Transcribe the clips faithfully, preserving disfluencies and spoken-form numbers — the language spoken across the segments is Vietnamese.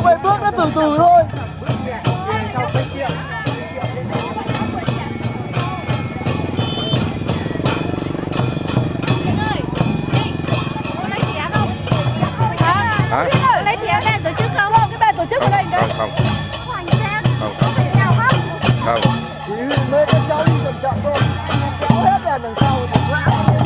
phải bước nó từ từ thôi. Hả? Lấy thẻ ban tổ chức không? Cái ban tổ chức ở đây Không, không. Hoàng Giang. Không, không. Nào không? Không. Chỉ mấy các cháu đi chậm chậm thôi. Kéo hết ra đằng sau thì ngã.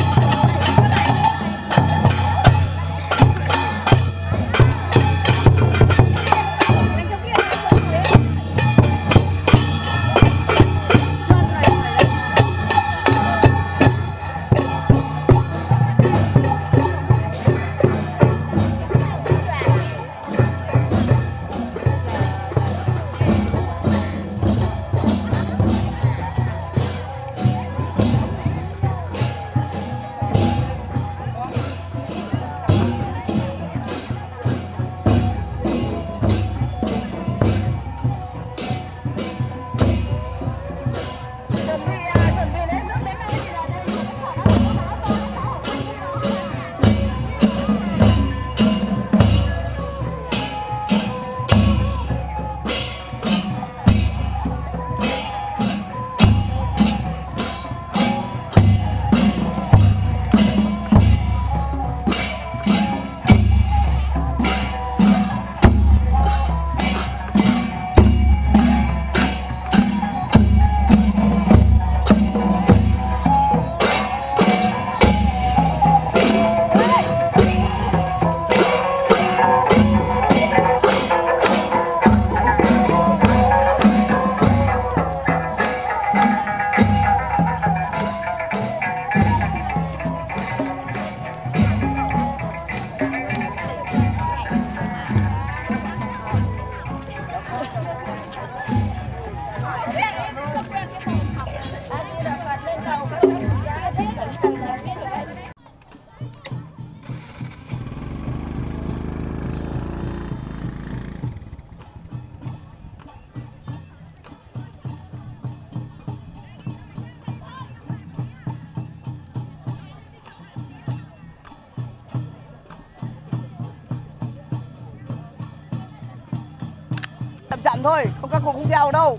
Chậm thôi, không các cô không theo đâu.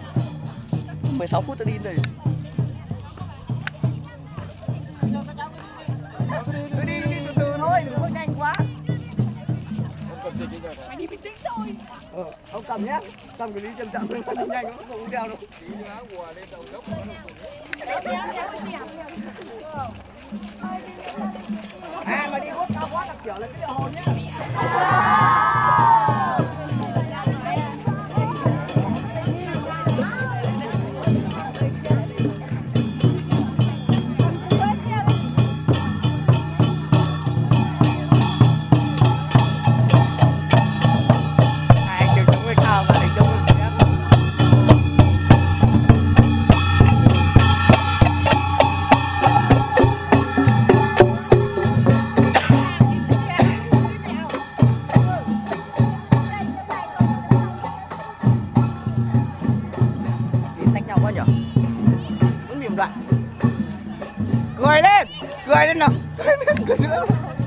mười sáu phút tôi đi rồi. Cứ đi, cứ đi từ từ thôi, đừng có nhanh quá. Mày đi bình tĩnh thôi. Ờ, ông cầm nhé, cầm cái lý chậm chậm thôi, không nhanh nó không theo đâu. À mà đi hốt cao quá là kiểu là cái hồn nhé. Cười lên, cười lên nào, cười lên, cười nữa.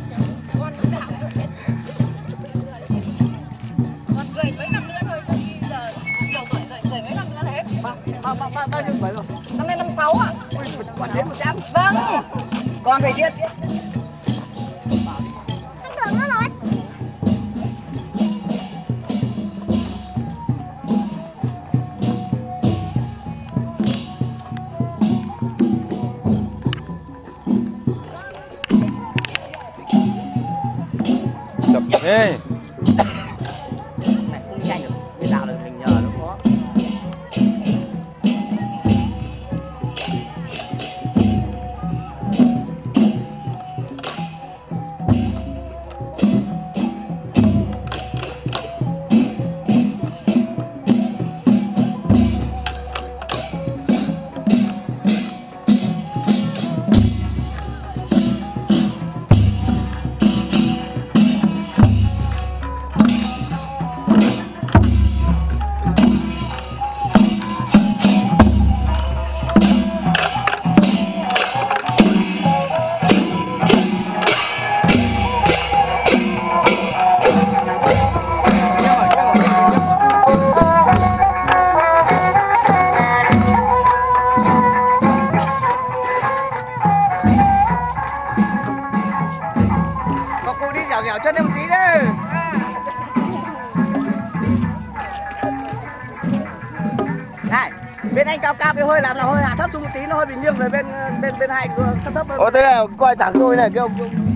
Còn cười mấy năm nữa thôi, giờ nhiều tuổi rồi, cười mấy năm nữa là hết. Bao, bao, bao, bao, bao nhiêu tuổi rồi? Năm nay năm sáu ạ. Ui, còn đến một trăm. Vâng. Còn phải biết. Không tưởng nó rồi. Ê. Này không đi nhanh được, biết nào được mình nhờ nó khó. Này, bên anh cao cao cái hơi làm là hơi hạ thấp xuống một tí, nó hơi bị nghiêng về bên bên bên hai thấp thấp hơn. Ồ thế này coi thẳng tôi này cái ông.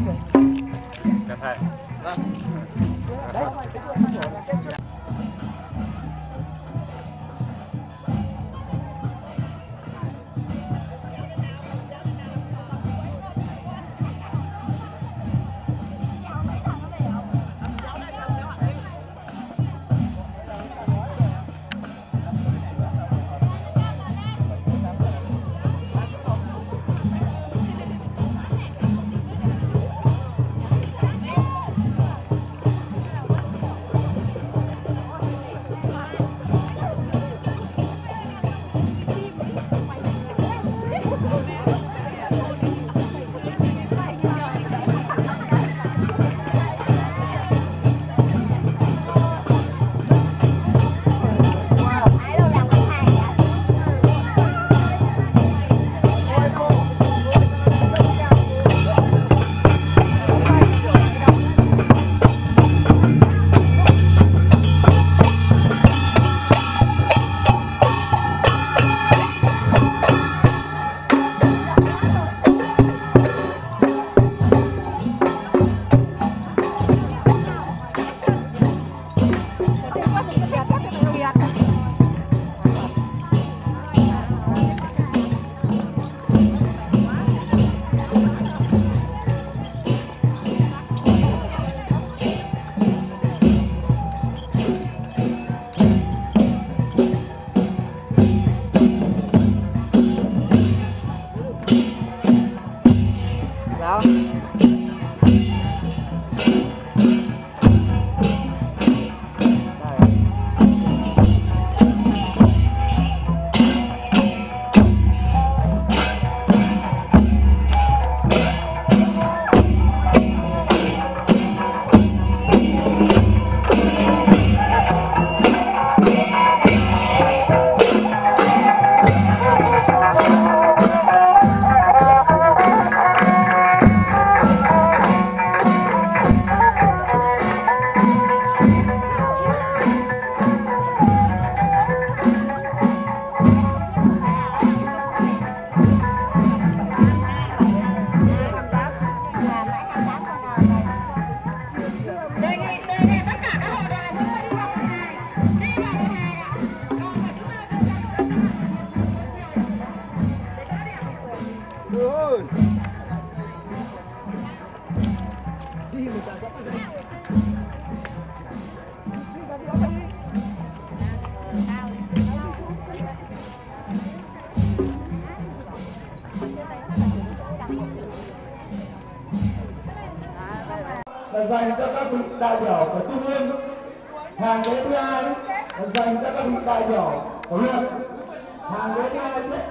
Là dành cho các vị đại biểu của Trung ương. Hàng ghế thứ hai là dành cho các vị đại biểu của huyện. Hàng ghế thứ hai là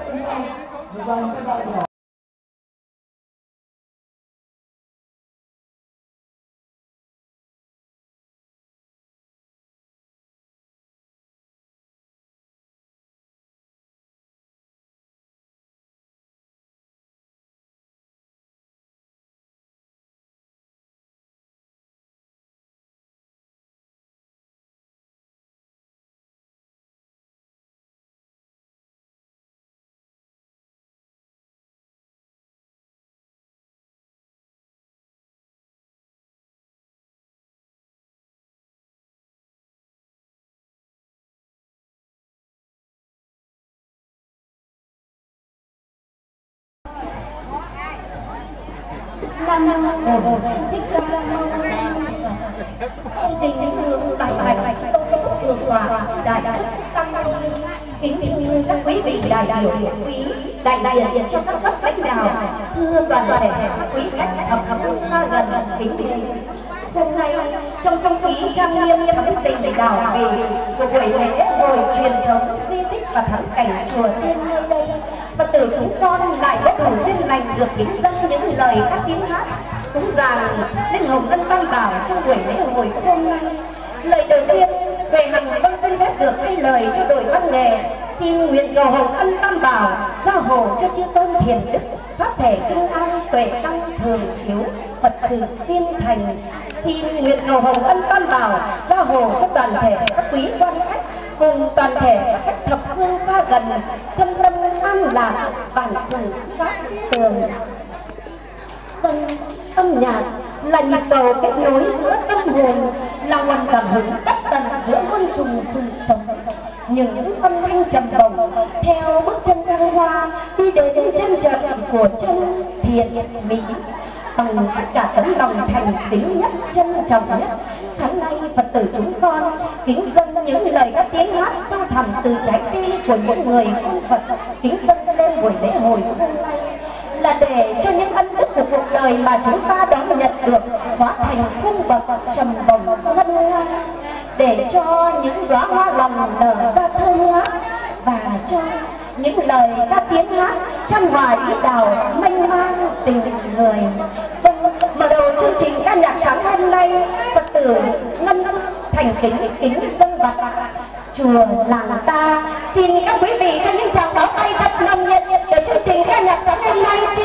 dành cho đại biểu. Năm một thích ca công trình đường đại bạch đường hòa đại đại tăng kính thưa các quý vị đại biểu quý đại đại diện cho các cấp lãnh đạo, thưa toàn thể các quý khách thập thập xa gần kính thưa. Hôm nay trong không khí trang nghiêm thắm tình đảo về của buổi lễ hội truyền thống di tích và thắng cảnh chùa Tiên nơi đây, Phật tử chúng con lại có đủ duyên lành được kính dâng những lời các tiếng hát cúng ràng lên hồng ân tam bảo trong buổi lễ hội hôm nay. Lời đầu tiên về hàng vân vân ghép được hay lời cho đội văn nghệ thì nguyện cầu hồng ân tam bảo gia hộ cho chư tôn thiền đức pháp thể kinh an tuệ tăng thường chiếu Phật tử tiên thành thì nguyện cầu hồng ân tam bảo gia hộ cho toàn thể các quý quan khách cùng toàn thể các khách thập phương xa gần thân tâm an lạc bản thử sát tường. Vâng, âm nhạc là nhịp cầu kết nối giữa tâm hồn, là nguồn cảm hứng bất tận giữa muôn trùng cùng sống. Những âm thanh trầm bổng theo bước chân thăng hoa đi đến chân trời của chân thiện mỹ, bằng tất cả tấm lòng thành kính nhất, trân trọng nhất. Tháng nay Phật tử chúng con kính dâng những lời các tiếng hát xa thẳm từ trái tim của những người con Phật, kính dâng lên buổi lễ hội hôm nay là để cho những ân đức của cuộc đời mà chúng ta đã nhận được hóa thành cung bậc trầm bổng ngân nga, để cho những đóa hoa lòng nở ra thơm ngát, và cho những lời ca tiếng hát chan hòa ý đào mênh mang tình người. Vâng, mở đầu chương trình ca nhạc sáng hôm nay, Phật tử ngân thành kính kính dâng bạch chùa làng ta, xin các quý vị cho những tràng pháo tay thật nồng nhiệt để chương trình ca nhạc sáng hôm nay